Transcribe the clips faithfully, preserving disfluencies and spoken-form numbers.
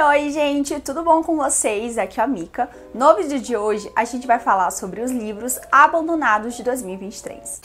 oi, gente! Tudo bom com vocês? Aqui é a Mika. No vídeo de hoje, a gente vai falar sobre os livros abandonados de dois mil e vinte e três.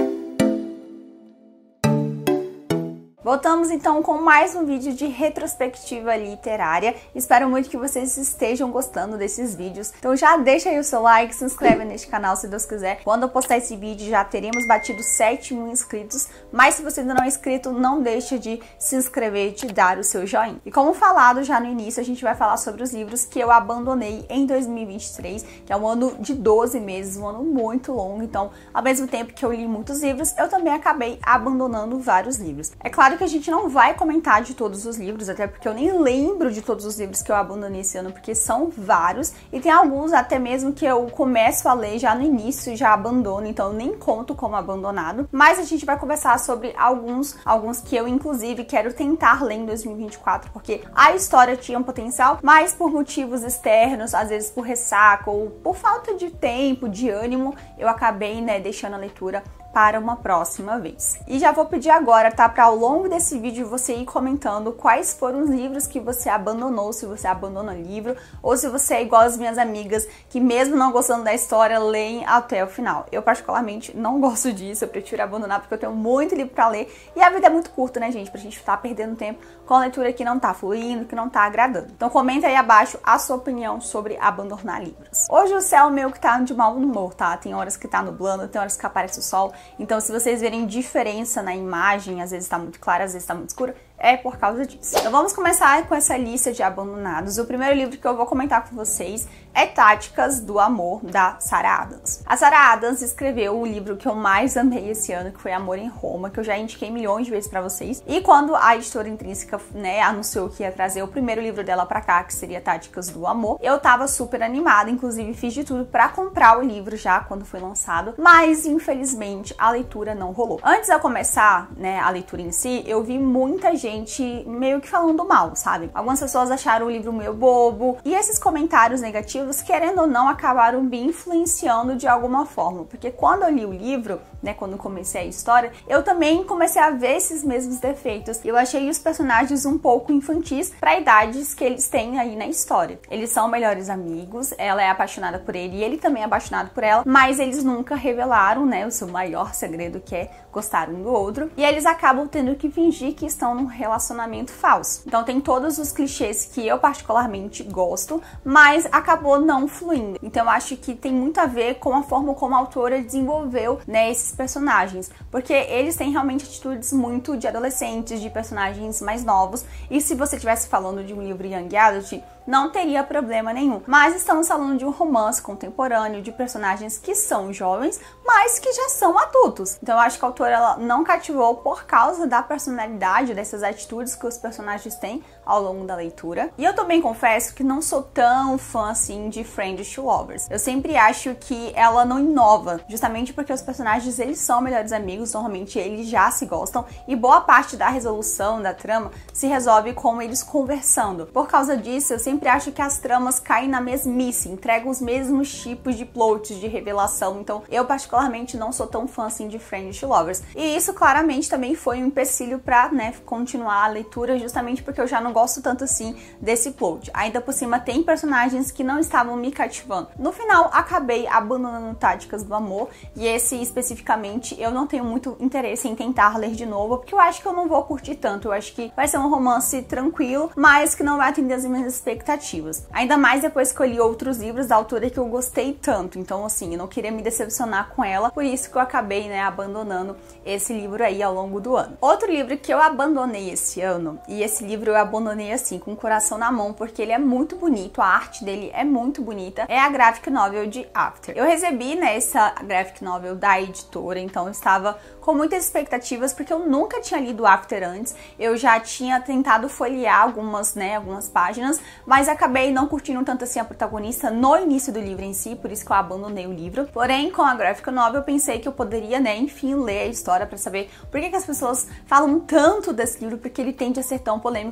Voltamos então com mais um vídeo de retrospectiva literária. Espero muito que vocês estejam gostando desses vídeos. Então já deixa aí o seu like, se inscreve neste canal se Deus quiser. Quando eu postar esse vídeo já teremos batido sete mil inscritos. Mas se você ainda não é inscrito, não deixe de se inscrever e de dar o seu joinha. E como falado já no início, a gente vai falar sobre os livros que eu abandonei em dois mil e vinte e três, que é um ano de doze meses, um ano muito longo. Então, ao mesmo tempo que eu li muitos livros, eu também acabei abandonando vários livros. É claro que a gente não vai comentar de todos os livros, até porque eu nem lembro de todos os livros que eu abandonei esse ano, porque são vários, e tem alguns até mesmo que eu começo a ler já no início e já abandono, então eu nem conto como abandonado. Mas a gente vai conversar sobre alguns, alguns que eu inclusive quero tentar ler em dois mil e vinte e quatro, porque a história tinha um potencial, mas por motivos externos, às vezes por ressaca ou por falta de tempo, de ânimo, eu acabei, né, deixando a leitura para uma próxima vez. E já vou pedir agora, tá, para ao longo desse vídeo você ir comentando quais foram os livros que você abandonou, se você abandona livro, ou se você é igual as minhas amigas, que mesmo não gostando da história, leem até o final. Eu particularmente não gosto disso, eu prefiro abandonar porque eu tenho muito livro para ler, e a vida é muito curta, né, gente, pra gente estar perdendo tempo com a leitura que não tá fluindo, que não tá agradando. Então comenta aí abaixo a sua opinião sobre abandonar livros. Hoje o céu meio que tá de mau humor, tá? Tem horas que tá nublando, tem horas que aparece o sol. Então, se vocês verem diferença na imagem, às vezes tá muito clara, às vezes tá muito escura, é por causa disso. Então vamos começar com essa lista de abandonados. O primeiro livro que eu vou comentar com vocês é Táticas do Amor, da Sarah Adams. A Sarah Adams escreveu o livro que eu mais amei esse ano, que foi Amor em Roma, que eu já indiquei milhões de vezes pra vocês. E quando a editora Intrínseca, né, anunciou que ia trazer o primeiro livro dela pra cá, que seria Táticas do Amor, eu tava super animada, inclusive fiz de tudo pra comprar o livro já quando foi lançado, mas infelizmente a leitura não rolou. Antes de eu começar, né, a leitura em si, eu vi muita gente gente meio que falando mal, sabe? Algumas pessoas acharam o livro meio bobo, e esses comentários negativos, querendo ou não, acabaram me influenciando de alguma forma, porque quando eu li o livro, né, quando comecei a história, eu também comecei a ver esses mesmos defeitos. Eu achei os personagens um pouco infantis para idades que eles têm aí na história. Eles são melhores amigos, ela é apaixonada por ele e ele também é apaixonado por ela, mas eles nunca revelaram, né, o seu maior segredo, que é gostar um do outro, e eles acabam tendo que fingir que estão num relacionamento falso. Então tem todos os clichês que eu particularmente gosto, mas acabou não fluindo. Então eu acho que tem muito a ver com a forma como a autora desenvolveu, né, esses personagens, porque eles têm realmente atitudes muito de adolescentes, de personagens mais novos, e se você estivesse falando de um livro Young Adult, não teria problema nenhum. Mas estamos falando de um romance contemporâneo, de personagens que são jovens, mas que já são adultos. Então eu acho que a autora ela não cativou por causa da personalidade, dessas atitudes que os personagens têm ao longo da leitura. E eu também confesso que não sou tão fã assim de Friends to Lovers. Eu sempre acho que ela não inova, justamente porque os personagens eles são melhores amigos, normalmente eles já se gostam, e boa parte da resolução da trama se resolve com eles conversando. Por causa disso, eu sempre Sempre acho que as tramas caem na mesmice, entregam os mesmos tipos de plots, de revelação. Então eu particularmente não sou tão fã assim de Friends to Lovers. E isso claramente também foi um empecilho pra, né, continuar a leitura, justamente porque eu já não gosto tanto assim desse plot. Ainda por cima tem personagens que não estavam me cativando. No final acabei abandonando Táticas do Amor, e esse especificamente eu não tenho muito interesse em tentar ler de novo, porque eu acho que eu não vou curtir tanto. Eu acho que vai ser um romance tranquilo, mas que não vai atender as minhas expectativas. Ainda mais depois que eu li outros livros da autora que eu gostei tanto. Então, assim, eu não queria me decepcionar com ela, por isso que eu acabei, né, abandonando esse livro aí ao longo do ano. Outro livro que eu abandonei esse ano, e esse livro eu abandonei assim, com o coração na mão, porque ele é muito bonito, a arte dele é muito bonita, é a graphic novel de After. Eu recebi, né, essa graphic novel da editora, então eu estava com muitas expectativas, porque eu nunca tinha lido After antes. Eu já tinha tentado folhear algumas, né, algumas páginas, mas acabei não curtindo tanto assim a protagonista no início do livro em si, por isso que eu abandonei o livro. Porém, com a graphic novel, eu pensei que eu poderia, né, enfim, ler a história pra saber por que, que as pessoas falam tanto desse livro, porque ele tende a ser tão polêmico, apesar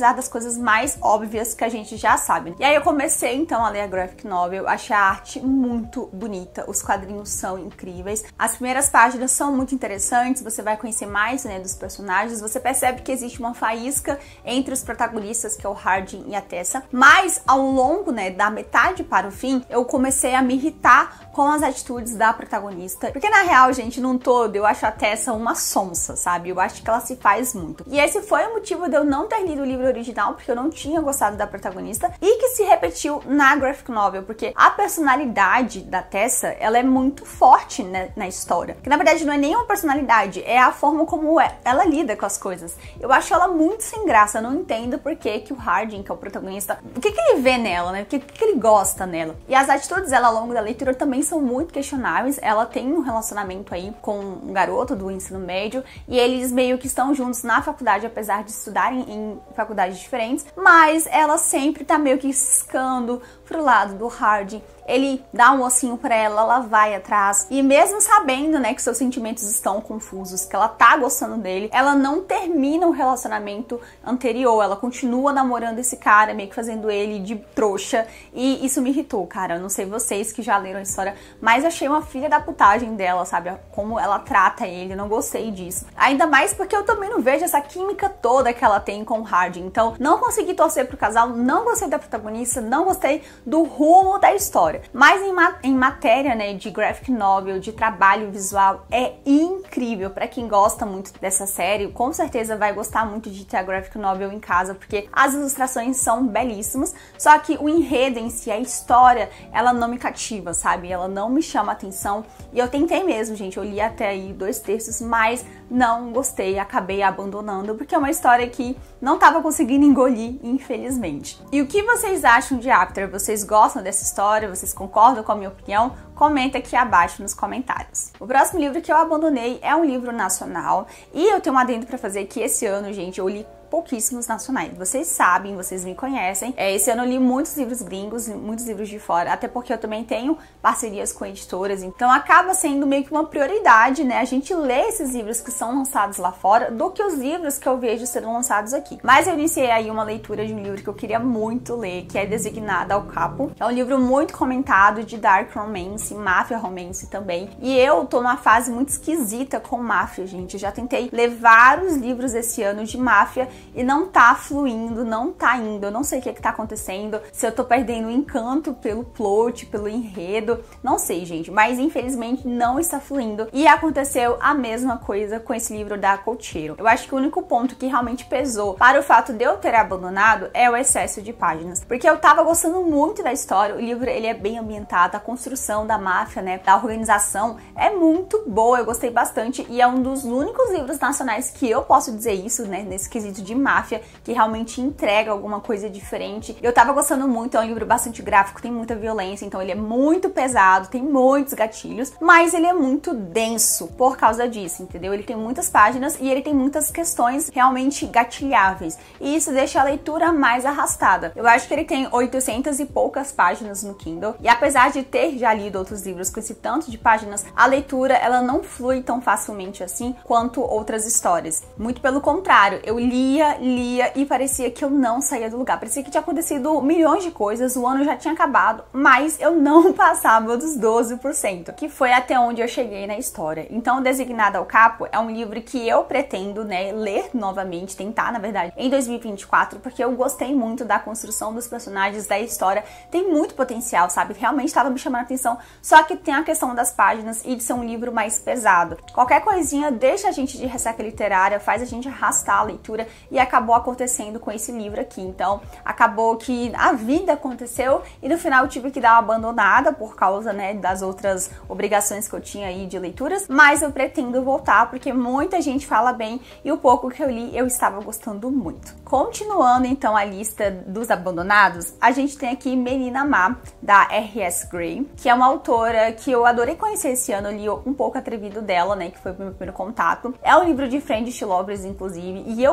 apesar das coisas mais óbvias que a gente já sabe. E aí eu comecei então a ler a graphic novel, achei a arte muito bonita, os quadrinhos são incríveis, as primeiras páginas são muito interessantes, você vai conhecer mais, né, dos personagens, você percebe que existe uma faísca entre os protagonistas, que é o Hardin e a Tessa, mas ao longo, né, da metade para o fim, eu comecei a me irritar com as atitudes da protagonista, porque na real, gente, num todo, eu acho a Tessa uma sonsa, sabe? Eu acho que ela se faz muito. E esse foi o motivo de eu não ter lido o livro original, porque eu não tinha gostado da protagonista, e que se repetiu na graphic novel, porque a personalidade da Tessa, ela é muito forte, né, na história. Que na verdade não é nem uma personalidade, é a forma como é, ela lida com as coisas. Eu acho ela muito sem graça, eu não entendo por que que o Hardin, que é o protagonista, o que que ele vê nela, né? O que que ele gosta nela. E as atitudes dela ao longo da leitura também são muito questionáveis. Ela tem um relacionamento aí com um garoto do ensino médio e eles meio que estão juntos na faculdade, apesar de estudarem em faculdades diferentes, mas ela sempre tá meio que ciscando pro lado do Hardin. Ele dá um ossinho pra ela, ela vai atrás. E mesmo sabendo, né, que seus sentimentos estão confusos, que ela tá gostando dele, ela não termina o relacionamento anterior. Ela continua namorando esse cara, meio que fazendo ele de trouxa. E isso me irritou, cara. Eu não sei vocês que já leram a história, mas achei uma filha da putagem dela, sabe? Como ela trata ele, não gostei disso. Ainda mais porque eu também não vejo essa química toda que ela tem com o Hardin. Então, não consegui torcer pro casal, não gostei da protagonista, não gostei do rumo da história. Mas em, ma em matéria, né, de graphic novel, de trabalho visual, é incrível. Pra quem gosta muito dessa série, com certeza vai gostar muito de ter a graphic novel em casa, porque as ilustrações são belíssimas, só que o enredo em si, a história, ela não me cativa, sabe? Ela não me chama atenção. E eu tentei mesmo, gente, eu li até aí dois terços, mas não gostei, acabei abandonando, porque é uma história que não tava conseguindo engolir, infelizmente. E o que vocês acham de After? Vocês gostam dessa história? Vocês concordam com a minha opinião? Comenta aqui abaixo nos comentários. O próximo livro que eu abandonei é um livro nacional, e eu tenho um adendo pra fazer que esse ano, gente, eu li pouquíssimos nacionais. Vocês sabem, vocês me conhecem. É, esse ano eu li muitos livros gringos, muitos livros de fora, até porque eu também tenho parcerias com editoras, então acaba sendo meio que uma prioridade, né, a gente lê esses livros que são lançados lá fora do que os livros que eu vejo sendo lançados aqui. Mas eu iniciei aí uma leitura de um livro que eu queria muito ler, que é Designada ao Capo. É um livro muito comentado de dark romance, máfia romance também. E eu tô numa fase muito esquisita com máfia, gente. Eu já tentei ler vários livros esse ano de máfia e não tá fluindo, não tá indo. Eu não sei o que é que tá acontecendo, se eu tô perdendo o encanto pelo plot, pelo enredo, não sei, gente, mas infelizmente não está fluindo. E aconteceu a mesma coisa com esse livro da Cocheiro. Eu acho que o único ponto que realmente pesou para o fato de eu ter abandonado é o excesso de páginas, porque eu tava gostando muito da história. O livro, ele é bem ambientado, a construção da máfia, né, da organização é muito boa, eu gostei bastante, e é um dos únicos livros nacionais que eu posso dizer isso, né, nesse quesito de máfia, que realmente entrega alguma coisa diferente. Eu tava gostando muito, é um livro bastante gráfico, tem muita violência, então ele é muito pesado, tem muitos gatilhos, mas ele é muito denso por causa disso, entendeu? Ele tem muitas páginas e ele tem muitas questões realmente gatilháveis, e isso deixa a leitura mais arrastada. Eu acho que ele tem oitocentas e poucas páginas no Kindle, e apesar de ter já lido outros livros com esse tanto de páginas, a leitura, ela não flui tão facilmente assim quanto outras histórias. Muito pelo contrário, eu lia lia e parecia que eu não saía do lugar. Parecia que tinha acontecido milhões de coisas, o ano já tinha acabado, mas eu não passava dos doze por cento, que foi até onde eu cheguei na história. Então, Designada ao Capo é um livro que eu pretendo, né, ler novamente, tentar, na verdade, em dois mil e vinte e quatro, porque eu gostei muito da construção dos personagens, da história, tem muito potencial, sabe? Realmente estava me chamando a atenção, só que tem a questão das páginas e de ser um livro mais pesado. Qualquer coisinha deixa a gente de ressaca literária, faz a gente arrastar a leitura, e acabou acontecendo com esse livro aqui. Então, acabou que a vida aconteceu e no final eu tive que dar uma abandonada por causa, né, das outras obrigações que eu tinha aí de leituras, mas eu pretendo voltar porque muita gente fala bem e o pouco que eu li eu estava gostando muito. Continuando então a lista dos abandonados, a gente tem aqui Menina Má, da R S Gray, que é uma autora que eu adorei conhecer esse ano, eu li um pouco atrevido dela, né, que foi o meu primeiro contato. É um livro de Friendship Lovers, inclusive, e eu gostei bastante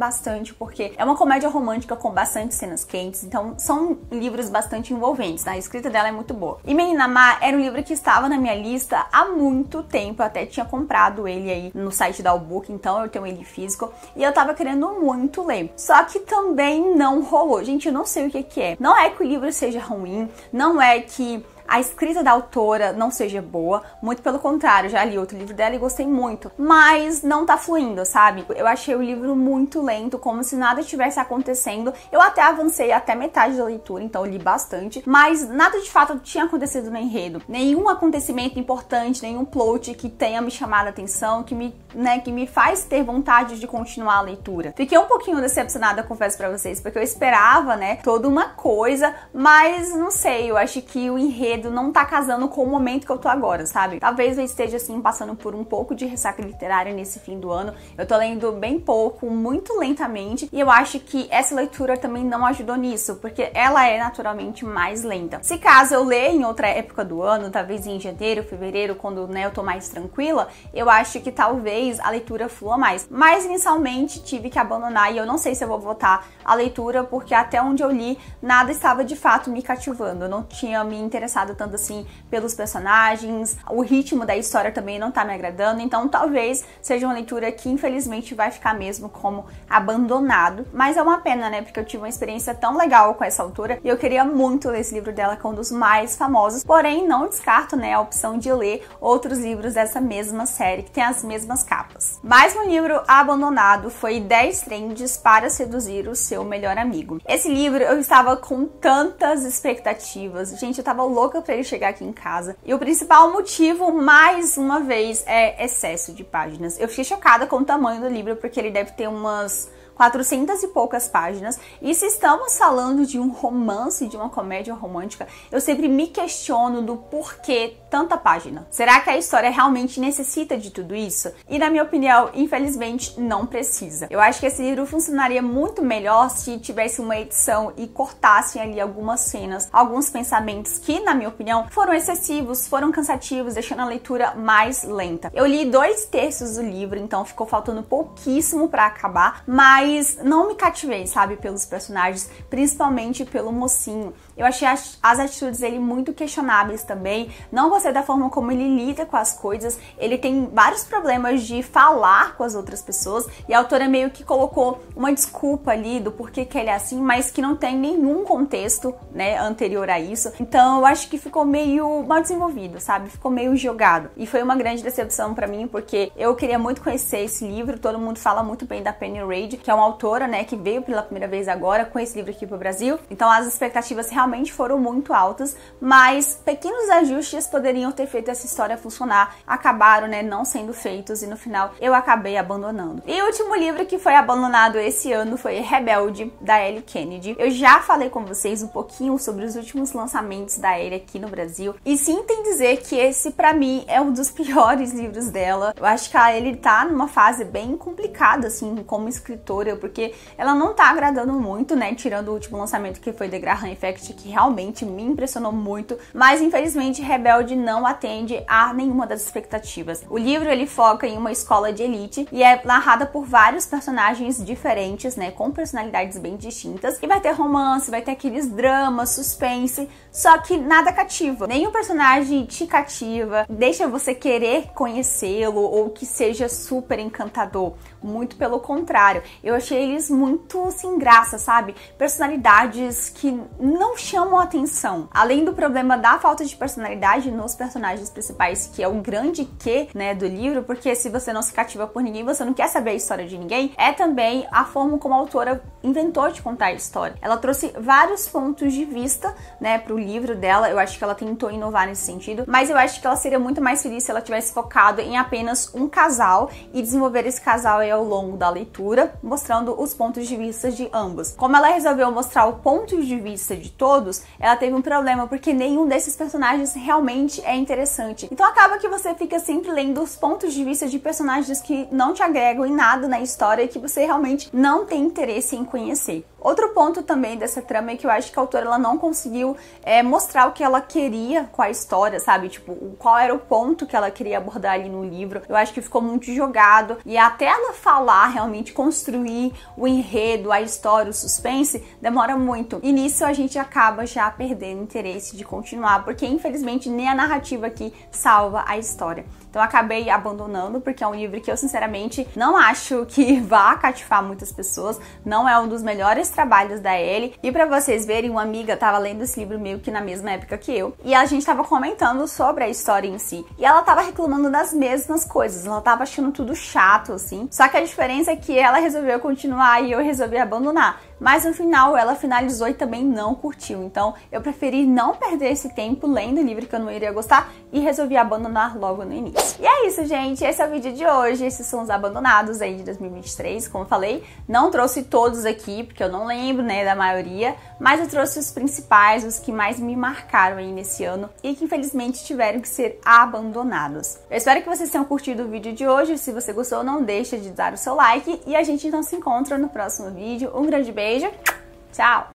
bastante, porque é uma comédia romântica com bastante cenas quentes, então são livros bastante envolventes, tá? A escrita dela é muito boa. E Menina Má era um livro que estava na minha lista há muito tempo, eu até tinha comprado ele aí no site da Allbook, então eu tenho ele físico, e eu tava querendo muito ler. Só que também não rolou. Gente, eu não sei o que que é. Não é que o livro seja ruim, não é que a escrita da autora não seja boa, muito pelo contrário, já li outro livro dela e gostei muito, mas não tá fluindo, sabe? Eu achei o livro muito lento, como se nada estivesse acontecendo. Eu até avancei até metade da leitura, então eu li bastante, mas nada de fato tinha acontecido no enredo. Nenhum acontecimento importante, nenhum plot que tenha me chamado a atenção, que me, né, que me faz ter vontade de continuar a leitura. Fiquei um pouquinho decepcionada, confesso pra vocês, porque eu esperava, né, toda uma coisa, mas não sei, eu acho que o enredo não tá casando com o momento que eu tô agora, sabe? Talvez eu esteja, assim, passando por um pouco de ressaca literária nesse fim do ano. Eu tô lendo bem pouco, muito lentamente, e eu acho que essa leitura também não ajudou nisso, porque ela é naturalmente mais lenta. Se caso eu ler em outra época do ano, talvez em janeiro, fevereiro, quando, né, eu tô mais tranquila, eu acho que talvez a leitura flua mais. Mas, inicialmente, tive que abandonar, e eu não sei se eu vou voltar à leitura, porque até onde eu li, nada estava de fato me cativando. Eu não tinha me interessado tanto assim pelos personagens, o ritmo da história também não tá me agradando, então talvez seja uma leitura que infelizmente vai ficar mesmo como abandonado, mas é uma pena, né, porque eu tive uma experiência tão legal com essa autora e eu queria muito ler esse livro dela, que é um dos mais famosos, porém não descarto, né, a opção de ler outros livros dessa mesma série, que tem as mesmas capas. Mais um livro abandonado foi dez Trends para Seduzir o Seu Melhor Amigo. Esse livro eu estava com tantas expectativas, gente, eu tava louca pra ele chegar aqui em casa. E o principal motivo, mais uma vez, é excesso de páginas. Eu fiquei chocada com o tamanho do livro, porque ele deve ter umas quatrocentas e poucas páginas, e se estamos falando de um romance, de uma comédia romântica, eu sempre me questiono do porquê tanta página. Será que a história realmente necessita de tudo isso? E na minha opinião, infelizmente, não precisa. Eu acho que esse livro funcionaria muito melhor se tivesse uma edição e cortassem ali algumas cenas, alguns pensamentos que, na minha opinião, foram excessivos, foram cansativos, deixando a leitura mais lenta. Eu li dois terços do livro, então ficou faltando pouquíssimo pra acabar, mas Mas não me cativei, sabe, pelos personagens, principalmente pelo mocinho. Eu achei as, as atitudes dele muito questionáveis também. Não gostei da forma como ele lida com as coisas. Ele tem vários problemas de falar com as outras pessoas. E a autora meio que colocou uma desculpa ali do porquê que ele é assim, mas que não tem nenhum contexto, né, anterior a isso. Então eu acho que ficou meio mal desenvolvido, sabe? Ficou meio jogado. E foi uma grande decepção pra mim, porque eu queria muito conhecer esse livro. Todo mundo fala muito bem da Penny Reid, que é uma autora, né, que veio pela primeira vez agora com esse livro aqui pro Brasil. Então as expectativas realmente foram muito altas, mas pequenos ajustes poderiam ter feito essa história funcionar. Acabaram, né, não sendo feitos e no final eu acabei abandonando. E o último livro que foi abandonado esse ano foi Rebelde, da Ellie Kennedy. Eu já falei com vocês um pouquinho sobre os últimos lançamentos da Ellie aqui no Brasil, e sinto em dizer que esse pra mim é um dos piores livros dela. Eu acho que a Ellie tá numa fase bem complicada, assim, como escritora, porque ela não tá agradando muito, né, tirando o último lançamento que foi The Graham Effect, que realmente me impressionou muito, mas infelizmente Rebelde não atende a nenhuma das expectativas. O livro, ele foca em uma escola de elite e é narrada por vários personagens diferentes, né, com personalidades bem distintas, e vai ter romance, vai ter aqueles dramas, suspense, só que nada cativa. Nenhum personagem te cativa, deixa você querer conhecê-lo ou que seja super encantador. Muito pelo contrário. Eu achei eles muito sem graça, sabe? Personalidades que não chamam atenção. Além do problema da falta de personalidade nos personagens principais, que é o grande quê, né, do livro, porque se você não se cativa por ninguém, você não quer saber a história de ninguém, é também a forma como a autora inventou de contar a história. Ela trouxe vários pontos de vista, né, pro livro dela. Eu acho que ela tentou inovar nesse sentido, mas eu acho que ela seria muito mais feliz se ela tivesse focado em apenas um casal e desenvolver esse casal aí ao longo da leitura, mostrando os pontos de vista de ambos. Como ela resolveu mostrar o ponto de vista de todos, ela teve um problema, porque nenhum desses personagens realmente é interessante. Então acaba que você fica sempre lendo os pontos de vista de personagens que não te agregam em nada na história e que você realmente não tem interesse em conhecer. Outro ponto também dessa trama é que eu acho que a autora ela não conseguiu é, mostrar o que ela queria com a história, sabe? Tipo, qual era o ponto que ela queria abordar ali no livro. Eu acho que ficou muito jogado e até ela falar, realmente construir o enredo, a história, o suspense, demora muito. E nisso a gente acaba já perdendo interesse de continuar, porque infelizmente nem a narrativa aqui salva a história. Então eu acabei abandonando, porque é um livro que eu sinceramente não acho que vá cativar muitas pessoas, não é um dos melhores trabalhos da Ellie. E pra vocês verem, uma amiga tava lendo esse livro meio que na mesma época que eu, e a gente tava comentando sobre a história em si, e ela tava reclamando das mesmas coisas, ela tava achando tudo chato, assim, só que a diferença é que ela resolveu continuar e eu resolvi abandonar. Mas no final ela finalizou e também não curtiu, então eu preferi não perder esse tempo lendo livro que eu não iria gostar e resolvi abandonar logo no início. E é isso, gente, esse é o vídeo de hoje, esses são os abandonados aí de dois mil e vinte e três, como eu falei, não trouxe todos aqui, porque eu não lembro, né, da maioria, mas eu trouxe os principais, os que mais me marcaram aí nesse ano e que infelizmente tiveram que ser abandonados. Eu espero que vocês tenham curtido o vídeo de hoje, se você gostou não deixa de dar o seu like e a gente então se encontra no próximo vídeo, um grande beijo, tchau!